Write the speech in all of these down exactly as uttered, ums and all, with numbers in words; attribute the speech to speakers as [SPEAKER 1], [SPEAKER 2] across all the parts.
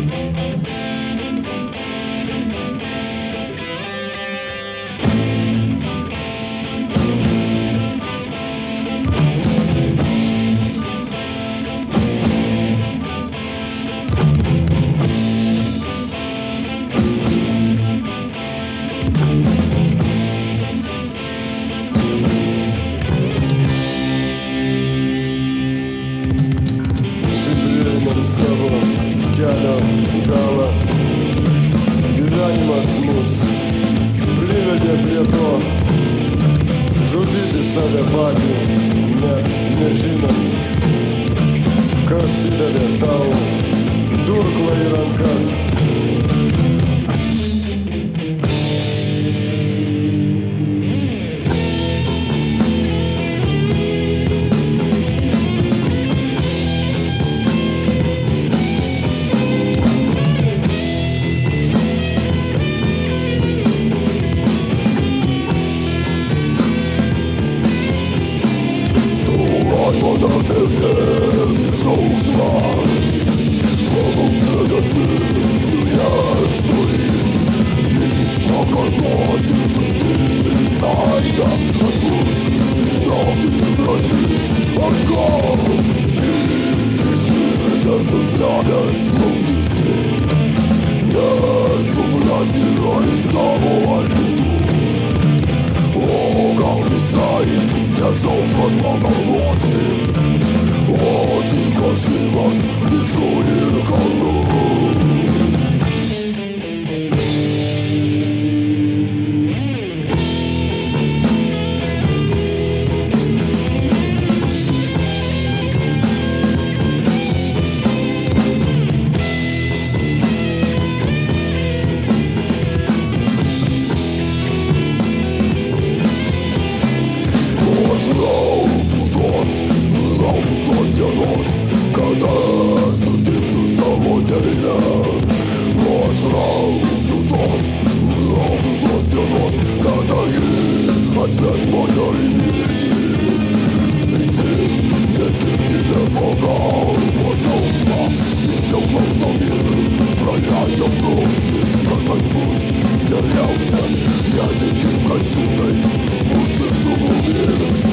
[SPEAKER 1] kelio galą. Gyvenimas mus privedė prie to žudyti save patį, net nežinant, kas įdavė tau durklą į rankas.
[SPEAKER 2] Šausmas pagalvosi, o tik ošimas miškų ir kalnų. Kada sutiksiu savo tėvynę, aš laukiu tos, laukiu tos dienos, kada ji atves mane į mirtį. Visi neskirti nepagalbo šausmą, visi jau klausomi, praleidžiam klausis, kad tai bus geriausia, netikim, kad šitai bus ir su mumis.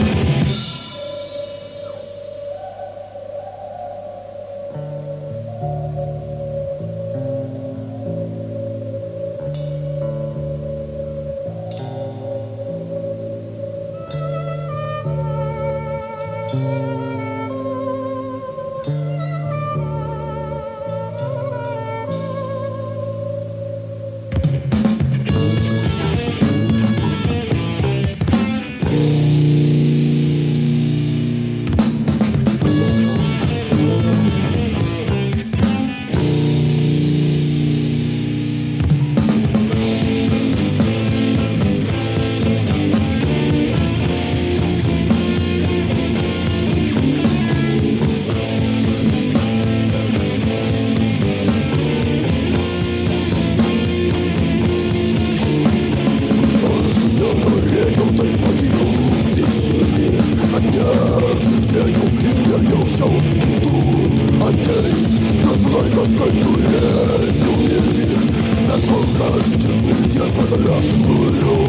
[SPEAKER 2] Laikas, kai turėsiu mirti, bet kol kas čia mirties pasalia turiu.